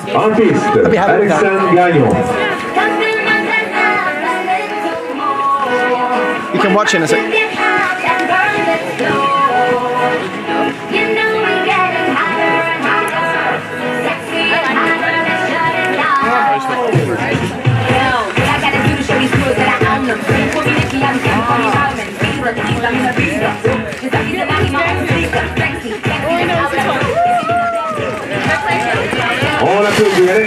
Artiste Alexandre Gagnon. You can watch in a sec. On applaudit